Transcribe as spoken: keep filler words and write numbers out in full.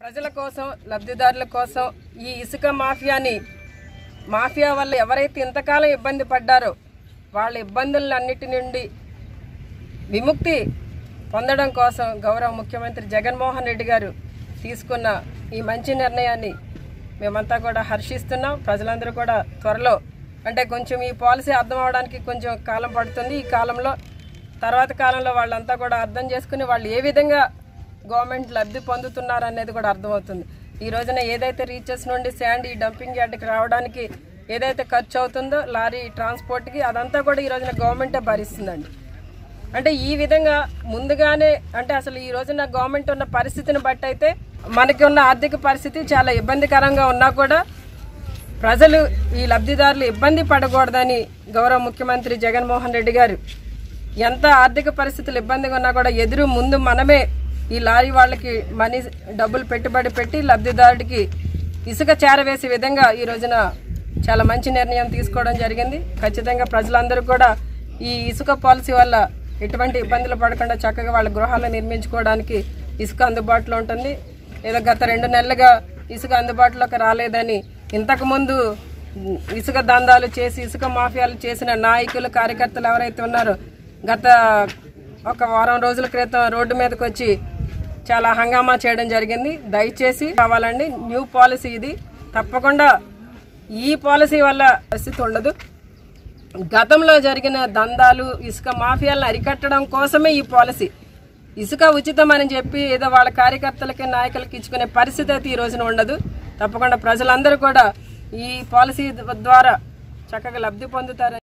ప్రజల కోసం లబ్ధిదారుల కోసం ఈ ఇసుక మాఫియాని మాఫియా వల్ల ఎవరైతే ఇంతకాలం ఇబ్బంది పడ్డారో వాళ్ళ ఇబ్బందులన్నిటి నుండి విముక్తి పొందడం కోసం గౌరవ ముఖ్యమంత్రి జగన్మోహన్ రెడ్డి గారు తీసుకున్న ఈ మంచి నిర్ణయాన్ని మేమంతా కూడా హర్షిస్తున్నాం. ప్రజలందరూ కూడా త్వరలో అంటే కొంచెం ఈ పాలసీ అర్థం అవడానికి కొంచెం కాలం పడుతుంది. ఈ కాలంలో తర్వాత కాలంలో వాళ్ళంతా కూడా అర్థం చేసుకుని వాళ్ళు ఏ విధంగా గవర్నమెంట్ లబ్ధి పొందుతున్నారు అనేది కూడా అర్థమవుతుంది. ఈ రోజున ఏదైతే రీచెస్ నుండి శాండ్ ఈ డంపింగ్ యార్డ్కి రావడానికి ఏదైతే ఖర్చు అవుతుందో లారీ ట్రాన్స్పోర్ట్కి అదంతా కూడా ఈ రోజున గవర్నమెంటే భరిస్తుందండి. అంటే ఈ విధంగా ముందుగానే అంటే అసలు ఈ రోజున గవర్నమెంట్ ఉన్న పరిస్థితిని బట్టి అయితే మనకి ఉన్న ఆర్థిక పరిస్థితి చాలా ఇబ్బందికరంగా ఉన్నా కూడా ప్రజలు ఈ లబ్ధిదారులు ఇబ్బంది పడకూడదని గౌరవ ముఖ్యమంత్రి జగన్మోహన్ రెడ్డి గారు ఎంత ఆర్థిక పరిస్థితులు ఇబ్బందిగా ఉన్నా కూడా ఎదురు ముందు మనమే ఈ లారీ వాళ్ళకి మనీ డబ్బులు పెట్టుబడి పెట్టి లబ్ధిదారుడికి ఇసుక చేరవేసే విధంగా ఈ రోజున చాలా మంచి నిర్ణయం తీసుకోవడం జరిగింది. ఖచ్చితంగా ప్రజలందరూ కూడా ఈ ఇసుక పాలసీ వల్ల ఎటువంటి ఇబ్బందులు పడకుండా చక్కగా వాళ్ళ గృహాలు నిర్మించుకోవడానికి ఇసుక అందుబాటులో ఉంటుంది. ఏదో గత రెండు నెలలుగా ఇసుక అందుబాటులోకి రాలేదని ఇంతకుముందు ఇసుక దందాలు చేసి ఇసుక మాఫియాలు చేసిన నాయకులు కార్యకర్తలు ఎవరైతే ఉన్నారో గత ఒక వారం రోజుల క్రితం రోడ్డు మీదకి వచ్చి చాలా హంగామా చేయడం జరిగింది. దయచేసి కావాలండి న్యూ పాలసీ ఇది. తప్పకుండా ఈ పాలసీ వల్ల పరిస్థితి ఉండదు. గతంలో జరిగిన దందాలు ఇసుక మాఫియాలను అరికట్టడం కోసమే ఈ పాలసీ. ఇసుక ఉచితం అని చెప్పి ఏదో వాళ్ళ కార్యకర్తలకి నాయకులకి ఇచ్చుకునే పరిస్థితి అయితే ఈ రోజున ఉండదు. తప్పకుండా ప్రజలందరూ కూడా ఈ పాలసీ ద్వారా చక్కగా లబ్ధి పొందుతారని